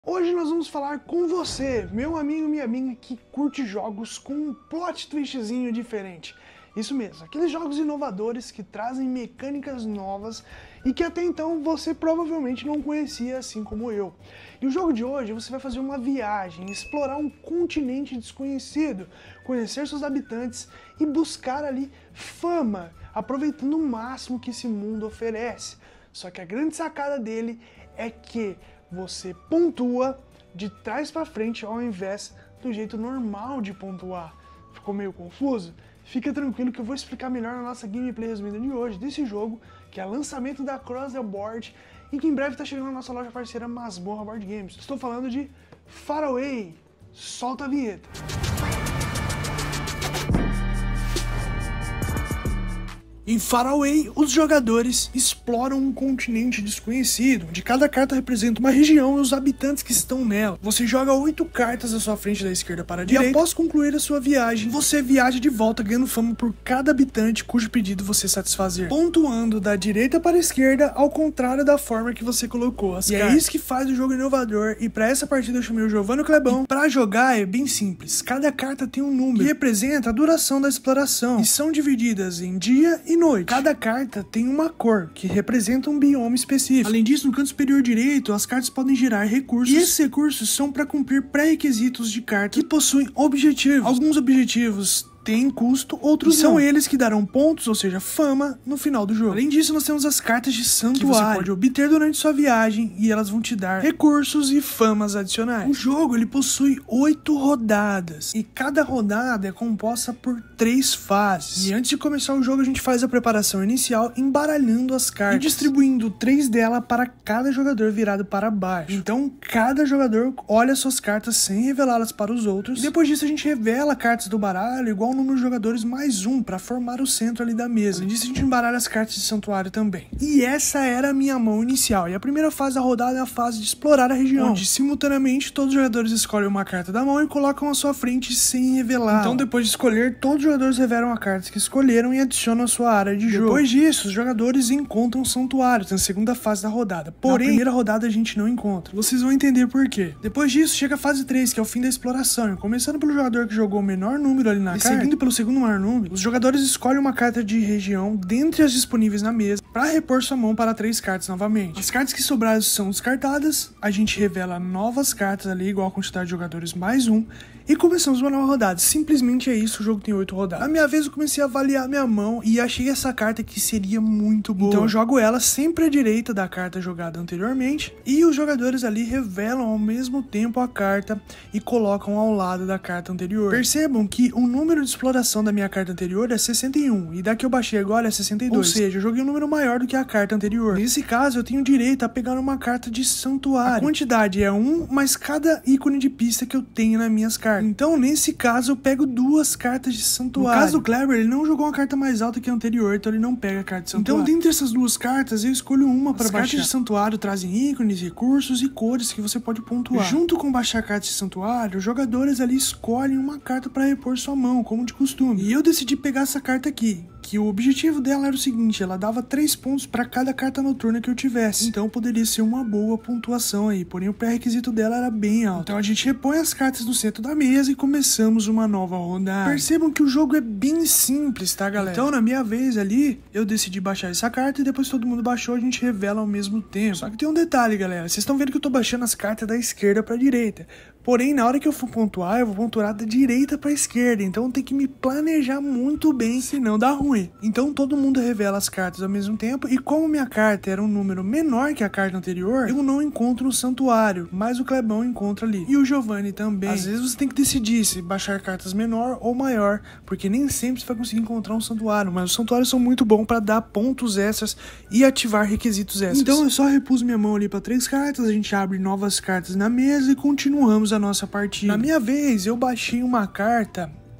Hoje nós vamos falar com você, meu amigo e minha amiga que curte jogos com um plot twistzinho diferente. Isso mesmo, aqueles jogos inovadores que trazem mecânicas novas e que até então você provavelmente não conhecia, assim como eu. E o jogo de hoje você vai fazer uma viagem, explorar um continente desconhecido, conhecer seus habitantes e buscar ali fama, aproveitando o máximo que esse mundo oferece. Só que a grande sacada dele é que você pontua de trás para frente ao invés do jeito normal de pontuar. Ficou meio confuso? Fica tranquilo que eu vou explicar melhor na nossa gameplay resumida de hoje desse jogo, que é lançamento da Cross the Board e que em breve está chegando na nossa loja parceira Masmorra Board Games. Estou falando de Faraway. Solta a vinheta. Em Faraway, os jogadores exploram um continente desconhecido, onde cada carta representa uma região e os habitantes que estão nela. Você joga 8 cartas à sua frente da esquerda para a direita, e após concluir a sua viagem, você viaja de volta ganhando fama por cada habitante cujo pedido você satisfazer, pontuando da direita para a esquerda ao contrário da forma que você colocou as cartas. É isso que faz o jogo inovador, e para essa partida eu chamei o Giovanni Clebão. Para jogar é bem simples, cada carta tem um número que representa a duração da exploração, e são divididas em dia e noite. Cada carta tem uma cor, que representa um bioma específico. Além disso, no canto superior direito, as cartas podem gerar recursos, e esses recursos são para cumprir pré-requisitos de carta que possuem objetivos. Alguns objetivos têm custo, outros não. São eles que darão pontos, ou seja, fama, no final do jogo. Além disso, nós temos as cartas de santuário, que você pode obter durante sua viagem, e elas vão te dar recursos e famas adicionais. O jogo ele possui 8 rodadas, e cada rodada é composta por 3 fases. E antes de começar o jogo, a gente faz a preparação inicial embaralhando as cartas e distribuindo 3 delas para cada jogador virado para baixo. Então, cada jogador olha suas cartas sem revelá-las para os outros, e depois disso a gente revela cartas do baralho igual o número de jogadores mais 1 para formar o centro ali da mesa. Além disso, a gente embaralha as cartas de santuário também. E essa era a minha mão inicial. E a primeira fase da rodada é a fase de explorar a região, onde simultaneamente todos os jogadores escolhem uma carta da mão e colocam à sua frente sem revelar. Então, depois de escolher, todos os jogadores revelam a carta que escolheram e adicionam a sua área de jogo. Depois disso, os jogadores encontram santuários na segunda fase da rodada. Porém, na primeira rodada a gente não encontra. Vocês vão entender por quê. Depois disso, chega a fase 3, que é o fim da exploração. E começando pelo jogador que jogou o menor número ali na carta, seguindo pelo segundo maior número, os jogadores escolhem uma carta de região dentre as disponíveis na mesa para repor sua mão para 3 cartas novamente. As cartas que sobraram são descartadas, a gente revela novas cartas ali, igual a quantidade de jogadores mais 1, e começamos uma nova rodada. Simplesmente é isso, o jogo tem 8 rodadas. Na minha vez eu comecei a avaliar minha mão e achei essa carta que seria muito boa. Então eu jogo ela sempre à direita da carta jogada anteriormente, e os jogadores ali revelam ao mesmo tempo a carta e colocam ao lado da carta anterior. Percebam que o número de exploração da minha carta anterior é 61, e da que eu baixei agora é 62. Ou seja, eu joguei um número maior do que a carta anterior. Nesse caso, eu tenho direito a pegar uma carta de santuário. A quantidade é 1, mais cada ícone de pista que eu tenho nas minhas cartas. Então, nesse caso, eu pego 2 cartas de santuário. No caso do Kleber, ele não jogou uma carta mais alta que a anterior, então ele não pega a carta de santuário. Então, dentre essas 2 cartas, eu escolho uma para baixar. As cartas de santuário trazem ícones, recursos e cores que você pode pontuar. Junto com baixar cartas de santuário, os jogadores ali escolhem uma carta para repor sua mão, como de costume. E eu decidi pegar essa carta aqui, que o objetivo dela era o seguinte: ela dava 3 pontos para cada carta noturna que eu tivesse, então poderia ser uma boa pontuação aí, porém o pré-requisito dela era bem alto. Então a gente repõe as cartas no centro da mesa e começamos uma nova rodada. Percebam que o jogo é bem simples, tá, galera? Então na minha vez ali, eu decidi baixar essa carta e depois todo mundo baixou, a gente revela ao mesmo tempo. Só que tem um detalhe, galera, vocês estão vendo que eu tô baixando as cartas da esquerda pra direita, porém na hora que eu for pontuar, eu vou pontuar da direita pra esquerda, então tem que me planejar muito bem, senão dá ruim. Então todo mundo revela as cartas ao mesmo tempo, e como minha carta era um número menor que a carta anterior, eu não encontro o santuário, mas o Clebão encontra ali, e o Giovanni também. Às vezes você tem que decidir se baixar cartas menor ou maior, porque nem sempre você vai conseguir encontrar um santuário, mas os santuários são muito bons para dar pontos extras e ativar requisitos extras. Então eu só repus minha mão ali para 3 cartas, a gente abre novas cartas na mesa e continuamos a nossa partida. Na minha vez, eu baixei uma carta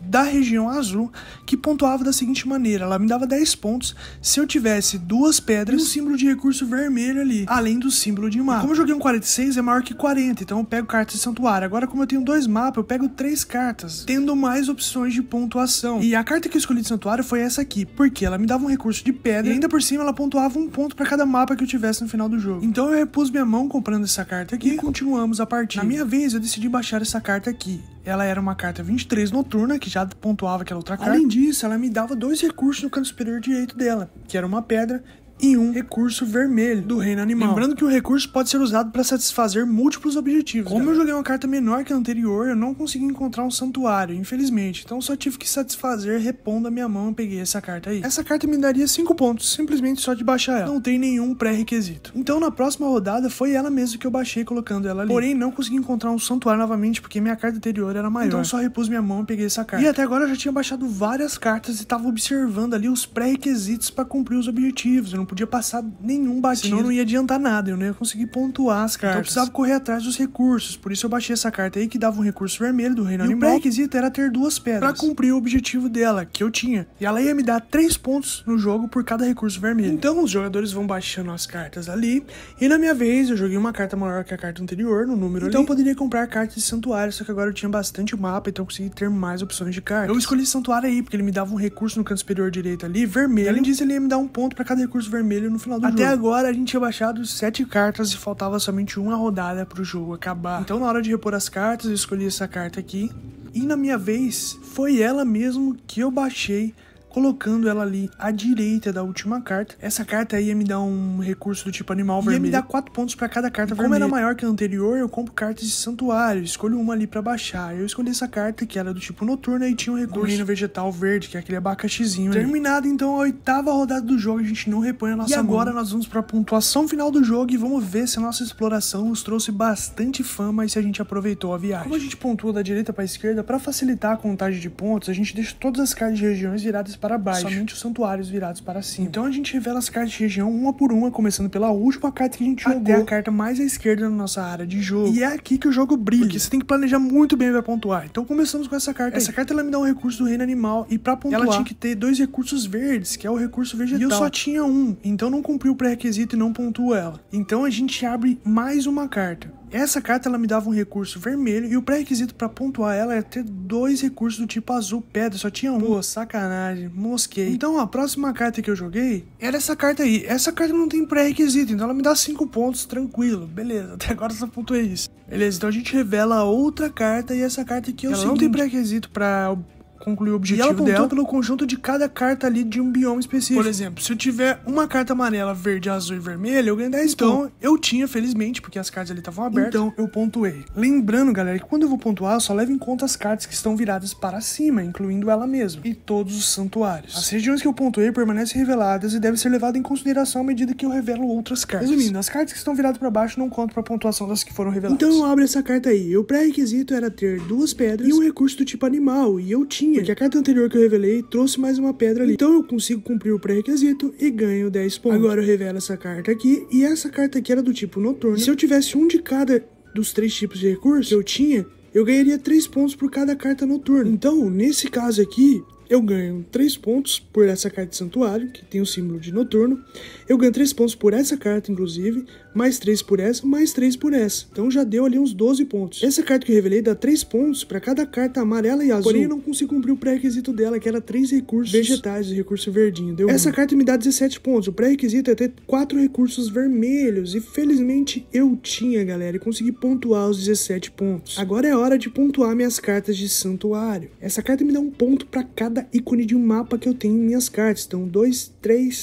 da região azul, que pontuava da seguinte maneira: ela me dava 10 pontos se eu tivesse 2 pedras e um símbolo de recurso vermelho ali, além do símbolo de mapa. Como eu joguei um 46, é maior que 40, então eu pego cartas de santuário. Agora, como eu tenho 2 mapas, eu pego 3 cartas, tendo mais opções de pontuação. E a carta que eu escolhi de santuário foi essa aqui, porque ela me dava um recurso de pedra e ainda por cima ela pontuava 1 ponto para cada mapa que eu tivesse no final do jogo. Então eu repus minha mão comprando essa carta aqui e continuamos a partida. Na minha vez, eu decidi baixar essa carta aqui. Ela era uma carta 23 noturna, que já pontuava aquela outra carta. Além disso, ela me dava 2 recursos no canto superior direito dela, que era uma pedra e um recurso vermelho do reino animal. Lembrando que o recurso pode ser usado para satisfazer múltiplos objetivos. Como eu joguei uma carta menor que a anterior, eu não consegui encontrar um santuário, infelizmente. Então só tive que satisfazer repondo a minha mão e peguei essa carta aí. Essa carta me daria 5 pontos, simplesmente só de baixar ela. Não tem nenhum pré-requisito. Então na próxima rodada foi ela mesmo que eu baixei colocando ela ali. Porém não consegui encontrar um santuário novamente porque minha carta anterior era maior. Então só repus minha mão e peguei essa carta. E até agora eu já tinha baixado várias cartas e tava observando ali os pré-requisitos para cumprir os objetivos. Eu não podia passar nenhum batido, senão não ia adiantar nada, eu não ia conseguir pontuar as cartas. Então eu precisava correr atrás dos recursos, por isso eu baixei essa carta aí que dava um recurso vermelho do reino animal. E o pré-requisito era ter 2 pedras pra cumprir o objetivo dela, que eu tinha. E ela ia me dar 3 pontos no jogo por cada recurso vermelho. Então os jogadores vão baixando as cartas ali, e na minha vez eu joguei uma carta maior que a carta anterior, no número então ali. Eu poderia comprar cartas de santuário, só que agora eu tinha bastante mapa, então eu consegui ter mais opções de cartas. Eu escolhi santuário aí, porque ele me dava um recurso no canto superior direito ali, vermelho. Além disso, ele ia me dar 1 ponto pra cada recurso vermelho no final do jogo. Até agora a gente tinha baixado 7 cartas e faltava somente uma rodada pro jogo acabar. Então na hora de repor as cartas, eu escolhi essa carta aqui. E na minha vez, foi ela mesmo que eu baixei, colocando ela ali à direita da última carta. Essa carta aí ia me dar um recurso do tipo animal vermelho. Ia me dar 4 pontos pra cada carta vermelha. Como era maior que a anterior, eu compro cartas de santuário. Escolho uma ali pra baixar. Eu escolhi essa carta que era do tipo noturna e tinha um recurso do reino vegetal verde, que é aquele abacaxizinho. Terminado então a 8ª rodada do jogo, a gente não repõe a nossa mão. E agora nós vamos pra pontuação final do jogo e vamos ver se a nossa exploração nos trouxe bastante fama e se a gente aproveitou a viagem. Como a gente pontua da direita pra esquerda, pra facilitar a contagem de pontos, a gente deixa todas as cartas de regiões viradas para baixo, somente os santuários virados para cima. Então a gente revela as cartas de região uma por uma, começando pela última carta que a gente jogou até a carta mais à esquerda na nossa área de jogo. E é aqui que o jogo brilha, porque você tem que planejar muito bem para pontuar. Então começamos com essa carta. Essa carta ela me dá um recurso do reino animal e para pontuar ela tinha que ter 2 recursos verdes, que é o recurso vegetal. E eu só tinha 1, então não cumpri o pré-requisito e não pontuo ela. Então a gente abre mais uma carta. Essa carta ela me dava um recurso vermelho e o pré-requisito pra pontuar ela era ter 2 recursos do tipo azul pedra, só tinha 1. Pô, sacanagem, mosquei. Então a próxima carta que eu joguei era essa carta aí. Essa carta não tem pré-requisito, então ela me dá 5 pontos, tranquilo. Beleza, até agora só pontuei isso. Beleza, então a gente revela a outra carta e essa carta aqui é o seguinte. Ela não tem pré-requisito pra concluir o objetivo dela. E ela pontua pelo conjunto de cada carta ali de um bioma específico. Por exemplo, se eu tiver uma carta amarela, verde, azul e vermelha, eu ganho 10 pontos. Então, eu tinha, felizmente, porque as cartas ali estavam abertas, então eu pontuei. Lembrando, galera, que quando eu vou pontuar, eu só levo em conta as cartas que estão viradas para cima, incluindo ela mesma, e todos os santuários. As regiões que eu pontuei permanecem reveladas e devem ser levadas em consideração à medida que eu revelo outras cartas. Resumindo, as cartas que estão viradas para baixo não contam para a pontuação das que foram reveladas. Então eu abro essa carta aí. O pré-requisito era ter 2 pedras e um recurso do tipo animal, e eu tinha, porque a carta anterior que eu revelei trouxe mais uma pedra ali. Então eu consigo cumprir o pré-requisito e ganho 10 pontos. Agora eu revelo essa carta aqui, e essa carta aqui era do tipo noturno. E se eu tivesse um de cada dos 3 tipos de recurso que eu tinha, eu ganharia 3 pontos por cada carta noturna. Então, nesse caso aqui, eu ganho 3 pontos por essa carta de santuário, que tem o símbolo de noturno. Eu ganho 3 pontos por essa carta, inclusive, mais 3 por essa, mais 3 por essa. Então já deu ali uns 12 pontos. Essa carta que eu revelei dá 3 pontos para cada carta amarela e azul. Porém, eu não consigo cumprir o pré-requisito dela, que era 3 recursos vegetais e recurso verdinho. Deu essa carta me dá 17 pontos. O pré-requisito é ter 4 recursos vermelhos. E felizmente eu tinha, galera, e consegui pontuar os 17 pontos. Agora é hora de pontuar minhas cartas de santuário. Essa carta me dá 1 ponto para cada ícone de um mapa que eu tenho em minhas cartas. Então 2,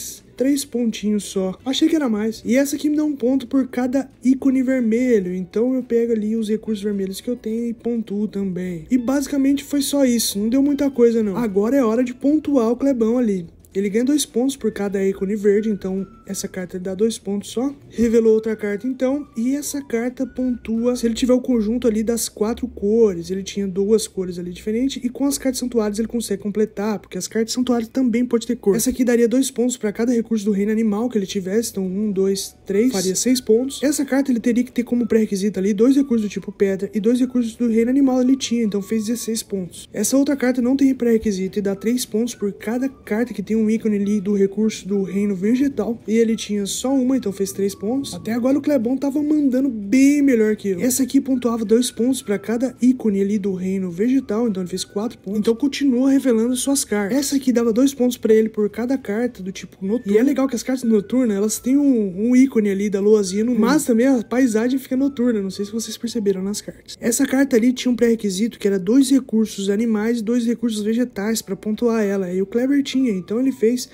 3 pontinhos só. Achei que era mais. E essa aqui me dá 1 ponto por cada ícone vermelho. Então eu pego ali os recursos vermelhos que eu tenho e pontuo também. E basicamente foi só isso. Não deu muita coisa não. Agora é hora de pontuar o Clebão ali. Ele ganha 2 pontos por cada ícone verde, então essa carta dá 2 pontos só. Revelou outra carta então, e essa carta pontua se ele tiver o conjunto ali das 4 cores. Ele tinha 2 cores ali diferentes, e com as cartas santuários ele consegue completar, porque as cartas santuários também pode ter cor. Essa aqui daria 2 pontos para cada recurso do reino animal que ele tivesse, então 1, 2, 3, faria 6 pontos. Essa carta ele teria que ter como pré-requisito ali 2 recursos do tipo pedra e 2 recursos do reino animal ele tinha, então fez 16 pontos. Essa outra carta não tem pré-requisito e dá 3 pontos por cada carta que tem um ícone ali do recurso do reino vegetal, e ele tinha só uma, então fez 3 pontos. Até agora o Clebão tava mandando bem melhor que eu. Essa aqui pontuava 2 pontos para cada ícone ali do reino vegetal, então ele fez 4 pontos. Então continua revelando suas cartas. Essa aqui dava 2 pontos para ele por cada carta do tipo noturno. E é legal que as cartas noturnas, elas têm um ícone ali da luazinha no meio, mas também a paisagem fica noturna, não sei se vocês perceberam nas cartas. Essa carta ali tinha um pré-requisito que era 2 recursos animais e 2 recursos vegetais para pontuar ela, e o Kleber tinha, então ele fez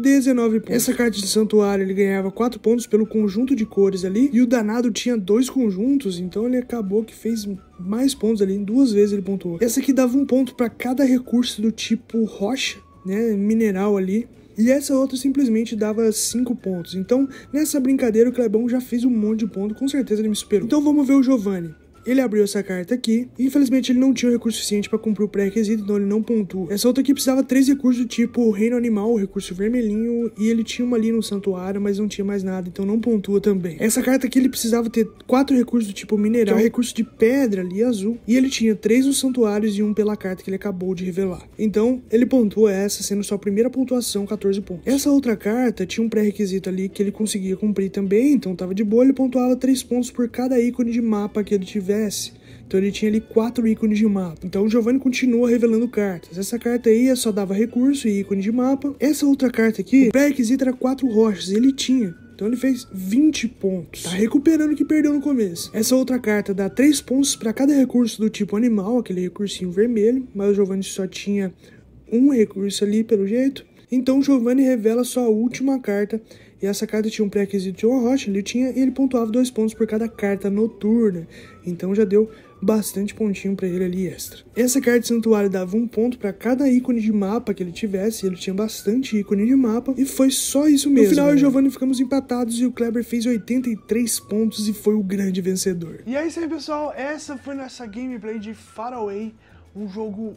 19 pontos. Essa carta de santuário ele ganhava 4 pontos pelo conjunto de cores ali, e o danado tinha 2 conjuntos, então ele acabou que fez mais pontos ali, 2 vezes ele pontuou. Essa aqui dava 1 ponto para cada recurso do tipo rocha, né, mineral ali. E essa outra simplesmente dava 5 pontos. Então, nessa brincadeira, o Clebão já fez um monte de ponto. Com certeza ele me superou. Então, vamos ver o Giovanni. Ele abriu essa carta aqui, e infelizmente ele não tinha o recurso suficiente para cumprir o pré-requisito, então ele não pontua. Essa outra aqui precisava 3 recursos do tipo reino animal, o recurso vermelhinho, e ele tinha uma ali no santuário, mas não tinha mais nada, então não pontua também. Essa carta aqui ele precisava ter 4 recursos do tipo mineral, que é o recurso de pedra ali azul, e ele tinha 3 nos santuários e 1 pela carta que ele acabou de revelar. Então ele pontua essa, sendo sua primeira pontuação, 14 pontos. Essa outra carta tinha um pré-requisito ali que ele conseguia cumprir também, então tava de boa, ele pontuava 3 pontos por cada ícone de mapa que ele tivesse. Então ele tinha ali 4 ícones de mapa. Então o Giovanni continua revelando cartas. Essa carta aí só dava recurso e ícone de mapa. Essa outra carta aqui, o pré-requisito era 4 rochas, ele tinha. Então ele fez 20 pontos. Tá recuperando o que perdeu no começo. Essa outra carta dá 3 pontos para cada recurso do tipo animal, aquele recursinho vermelho. Mas o Giovanni só tinha um recurso ali pelo jeito. Então o Giovanni revela sua última carta. E essa carta tinha um pré-requisito de uma rocha, ele tinha, e ele pontuava 2 pontos por cada carta noturna. Então já deu bastante pontinho pra ele ali extra. Essa carta de santuário dava 1 ponto pra cada ícone de mapa que ele tivesse, ele tinha bastante ícone de mapa, e foi só isso mesmo. No final, eu e o Giovanni ficamos empatados, e o Kleber fez 83 pontos e foi o grande vencedor. E é isso aí, pessoal, essa foi nossa gameplay de Faraway, um jogo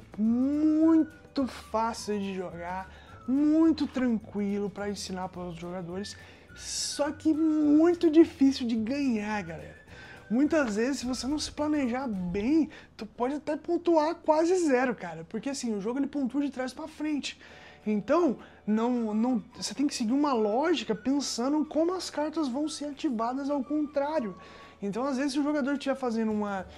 muito fácil de jogar, muito tranquilo para ensinar para os jogadores, só que muito difícil de ganhar, galera. Muitas vezes, se você não se planejar bem, tu pode até pontuar quase 0, cara, porque assim, o jogo ele pontua de trás para frente. Então, você tem que seguir uma lógica pensando como as cartas vão ser ativadas ao contrário. Então, às vezes, se o jogador estiver fazendo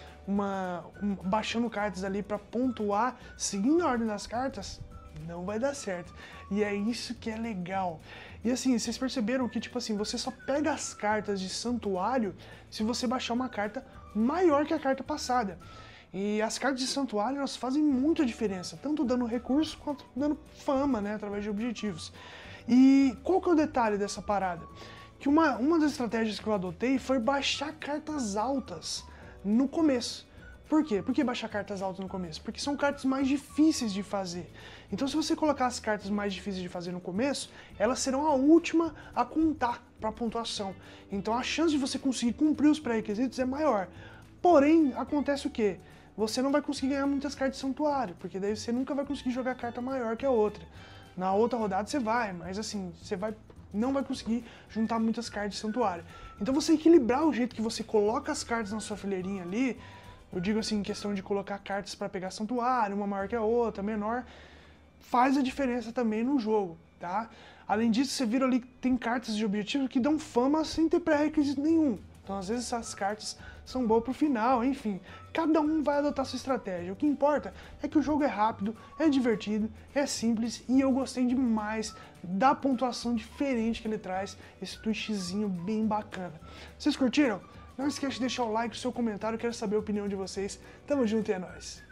baixando cartas ali para pontuar, seguindo a ordem das cartas, não vai dar certo. E é isso que é legal. E assim, vocês perceberam que, tipo assim, você só pega as cartas de santuário se você baixar uma carta maior que a carta passada. E as cartas de santuário, elas fazem muita diferença, tanto dando recurso quanto dando fama, né, através de objetivos. E qual que é o detalhe dessa parada? Que uma das estratégias que eu adotei foi baixar cartas altas no começo. Por quê? Por que baixar cartas altas no começo? Porque são cartas mais difíceis de fazer. Então, se você colocar as cartas mais difíceis de fazer no começo, elas serão a última a contar para a pontuação. Então, a chance de você conseguir cumprir os pré-requisitos é maior. Porém, acontece o quê? Você não vai conseguir ganhar muitas cartas de santuário, porque daí você nunca vai conseguir jogar carta maior que a outra. Na outra rodada você vai, mas assim, não vai conseguir juntar muitas cartas de santuário. Então, você equilibrar o jeito que você coloca as cartas na sua fileirinha ali, eu digo assim, em questão de colocar cartas para pegar santuário, uma maior que a outra, menor, faz a diferença também no jogo, tá? Além disso, você vira ali que tem cartas de objetivo que dão fama sem ter pré-requisito nenhum. Então, às vezes, essas cartas são boas pro final, enfim. Cada um vai adotar sua estratégia. O que importa é que o jogo é rápido, é divertido, é simples, e eu gostei demais da pontuação diferente que ele traz, esse twistzinho bem bacana. Vocês curtiram? Não esquece de deixar o like, o seu comentário, eu quero saber a opinião de vocês. Tamo junto e é nóis!